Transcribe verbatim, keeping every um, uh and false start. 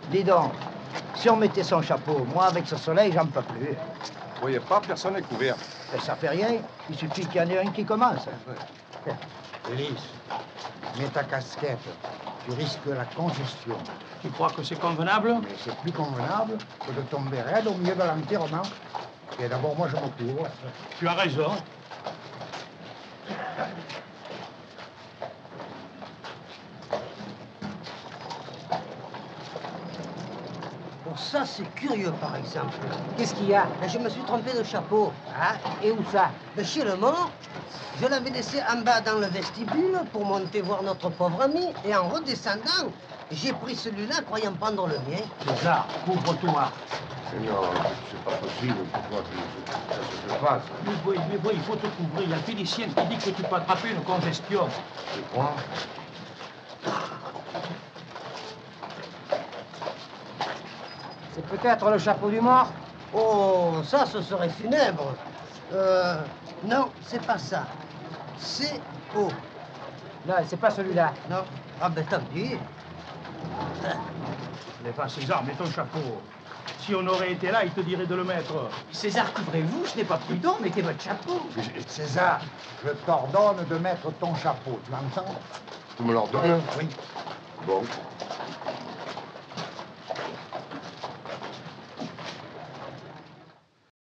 Dis donc, si on mettait son chapeau, moi, avec ce soleil, j'en peux plus. Vous voyez pas, personne n'est couvert. Mais ça fait rien. Il suffit qu'il y en ait un qui commence. Élise, mets ta casquette. Tu risques la congestion. Tu crois que c'est convenable? Mais c'est plus convenable que de tomber raide au milieu de l'enterrement. Et d'abord, moi, je me couvre. Tu as raison. Bon, ça, c'est curieux, par exemple. Qu'est-ce qu'il y a? Ben, je me suis trompé de chapeau. Ah, et où ça? Ben, chez le mort, je l'avais laissé en bas dans le vestibule pour monter voir notre pauvre ami. Et en redescendant, j'ai pris celui-là, croyant prendre le mien. César, couvre-toi. Mais non, c'est pas possible. Pourquoi que ça se passe? Mais oui, mais oui, il faut te couvrir. Il y a le Félicien qui dit que tu peux attraper une congestion. Je crois. C'est peut-être le chapeau du mort? Oh, ça, ce serait funèbre. Euh, non, c'est pas ça. C'est O. Non, c'est pas celui-là. Non? Ah ben tant pis. Mais pas César, mets ton chapeau. Si on aurait été là, il te dirait de le mettre. César, couvrez-vous, ce n'est pas prudent, mettez votre chapeau. César, je t'ordonne de mettre ton chapeau. Tu m'entends? Tu me l'ordonnes? Oui. Bon.